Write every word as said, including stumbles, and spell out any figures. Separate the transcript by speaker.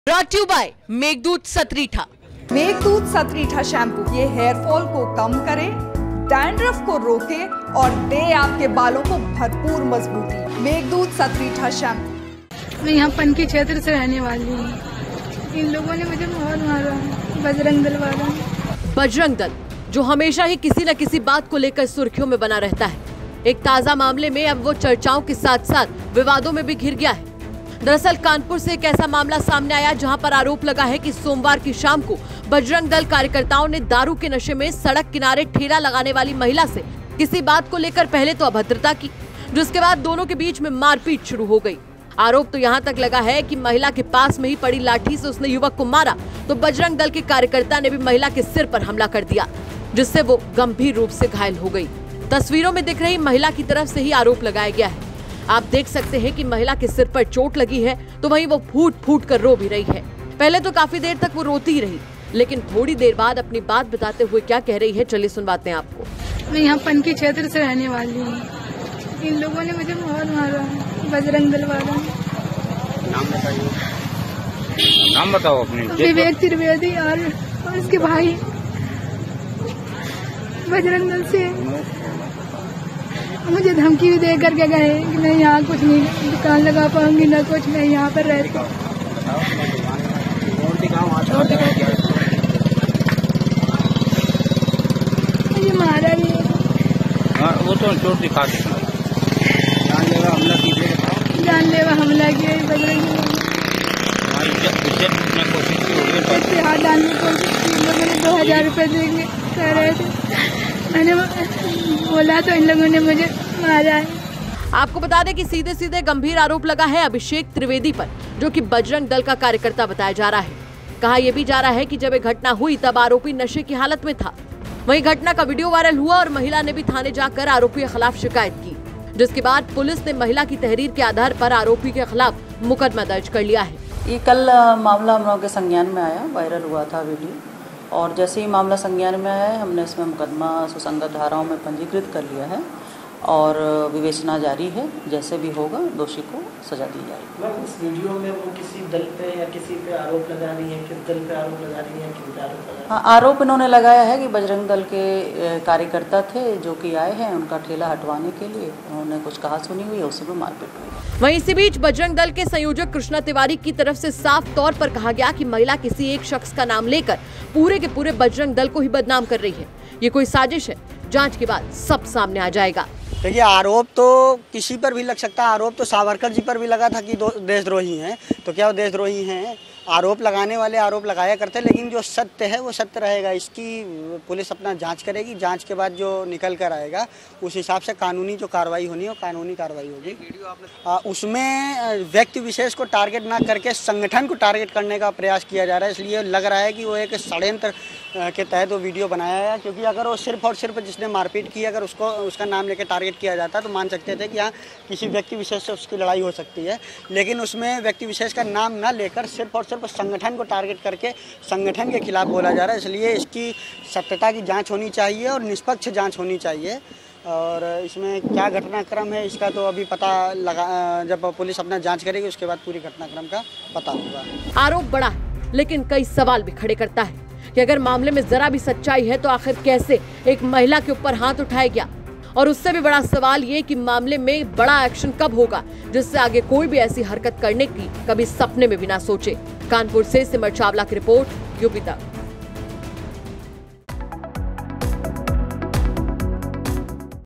Speaker 1: Brought you by Meghdoot Satritha.
Speaker 2: Meghdoot Satritha shampoo ये hair fall को कम करे, डैंड्रफ को रोके और दे आपके बालों को भरपूर मजबूती। मेघदूत सतरीठा शैम्पू।
Speaker 3: मैं यहाँ पनकी क्षेत्र से रहने वाली हूँ। इन लोगों ने मुझे बहुत मारा, बजरंग दल वाला।
Speaker 1: बजरंग दल जो हमेशा ही किसी न किसी बात को लेकर सुर्खियों में बना रहता है, एक ताजा मामले में अब वो चर्चाओं के साथ साथ विवादों में भी घिर गया है। दरअसल कानपुर से एक ऐसा मामला सामने आया जहां पर आरोप लगा है कि सोमवार की शाम को बजरंग दल कार्यकर्ताओं ने दारू के नशे में सड़क किनारे ठेला लगाने वाली महिला से किसी बात को लेकर पहले तो अभद्रता की, जिसके बाद दोनों के बीच में मारपीट शुरू हो गई। आरोप तो यहां तक लगा है कि महिला के पास में ही पड़ी लाठी से उसने युवक को मारा, तो बजरंग दल के कार्यकर्ता ने भी महिला के सिर पर हमला कर दिया, जिससे वो गंभीर रूप से घायल हो गई। तस्वीरों में दिख रही महिला की तरफ से ही आरोप लगाया गया है। आप देख सकते हैं कि महिला के सिर पर चोट लगी है, तो वहीं वो फूट फूट कर रो भी रही है। पहले तो काफी देर तक वो रोती रही, लेकिन थोड़ी देर बाद अपनी बात बताते हुए क्या कह रही है, चलिए सुनवाते हैं आपको।
Speaker 3: मैं यहाँ पनकी क्षेत्र से रहने वाली हूँ। इन लोगों ने मुझे बहुत मारा, बजरंग दल वाला।
Speaker 4: नाम बताइए। नाम बताओ अपने।
Speaker 3: विवेक त्रिवेदी और, और उसके भाई बजरंग दल से मुझे धमकी भी दे करके गए कि मैं यहाँ कुछ नहीं दुकान लगा पाऊंगी, ना कुछ, मैं यहाँ पर रहती। मुझे मारा भी।
Speaker 4: हाँ, वो तो चोट दिखा दे। जानलेवा हमला कीजिए।
Speaker 3: जानलेवा हमला किया बजरंग दल। हाथ डालने की कोशिश की, लोगों ने दो हजार रूपए देंगे कह रहे थे। मैंने बोला तो इन लोगों ने मुझे मारा है।
Speaker 1: आपको बता दें कि सीधे सीधे गंभीर आरोप लगा है अभिषेक त्रिवेदी पर, जो कि बजरंग दल का कार्यकर्ता बताया जा रहा है। कहा यह भी जा रहा है कि जब ये घटना हुई तब आरोपी नशे की हालत में था। वहीं घटना का वीडियो वायरल हुआ और महिला ने भी थाने जाकर आरोपी के खिलाफ शिकायत की, जिसके बाद पुलिस ने महिला की तहरीर के आधार पर आरोपी के खिलाफ मुकदमा दर्ज कर लिया है।
Speaker 5: ये कल मामला हम लोगों के संज्ञान में आया, वायरल हुआ था वीडियो, और जैसे ही मामला संज्ञान में आया हमने इसमें मुकदमा सुसंगत धाराओं में पंजीकृत कर लिया है और विवेचना जारी है। जैसे भी होगा दोषी को सजा दी जाएगी।
Speaker 6: मैम, इस वीडियो में वो किसी दल पे या किसी पे आरोप लगा रही है, किस दल पे आरोप लगा रही है, किस पे आरोप लगा रही है?
Speaker 5: हाँ, आरोप इन्होंने लगाया है कि बजरंग दल के कार्यकर्ता थे जो कि आए हैं उनका ठेला हटवाने के लिए, उन्होंने कुछ कहा सुनी हुई है, उसी में मारपीट हुई।
Speaker 1: वहीं इसी बीच बजरंग दल के संयोजक कृष्णा तिवारी की तरफ से साफ तौर पर कहा गया कि महिला किसी एक शख्स का नाम लेकर पूरे के पूरे बजरंग दल को ही बदनाम कर रही है। ये कोई साजिश है, जांच के बाद सब सामने आ जाएगा।
Speaker 7: देखिए, आरोप तो किसी पर भी लग सकता है। आरोप तो सावरकर जी पर भी लगा था कि देशद्रोही हैं, तो क्या वो देशद्रोही हैं? आरोप लगाने वाले आरोप लगाया करते हैं, लेकिन जो सत्य है वो सत्य रहेगा। इसकी पुलिस अपना जांच करेगी, जांच के बाद जो निकल कर आएगा उस हिसाब से कानूनी जो कार्रवाई होनी है कानूनी कार्रवाई होगी। आ, उसमें व्यक्ति विशेष को टारगेट ना करके संगठन को टारगेट करने का प्रयास किया जा रहा है, इसलिए लग रहा है कि वो एक षड्यंत्र के तहत वो वीडियो बनाया है। क्योंकि अगर वो सिर्फ और सिर्फ जिसने मारपीट की, अगर उसको उसका नाम लेकर टारगेट किया जाता तो मान सकते थे कि हाँ किसी व्यक्ति विशेष से उसकी लड़ाई हो सकती है, लेकिन उसमें व्यक्ति विशेष का नाम ना लेकर सिर्फ और सिर्फ संगठन को टारगेट करके संगठन के खिलाफ बोला जा रहा है। इसलिए इसकी सत्यता की जांच होनी चाहिए और निष्पक्ष जांच होनी चाहिए। और इसमें क्या घटनाक्रम है इसका तो अभी पता लगा, जब पुलिस अपना जांच करेगी उसके बाद पूरी घटनाक्रम का पता होगा।
Speaker 1: आरोप बड़ा है, लेकिन कई सवाल भी खड़े करता है कि अगर मामले में जरा भी सच्चाई है तो आखिर कैसे एक महिला के ऊपर हाथ उठाया गया। और उससे भी बड़ा सवाल ये कि मामले में बड़ा एक्शन कब होगा, जिससे आगे कोई भी ऐसी हरकत करने की कभी सपने में भी ना सोचे। कानपुर से सिमर चावला की रिपोर्ट, यूपी तक।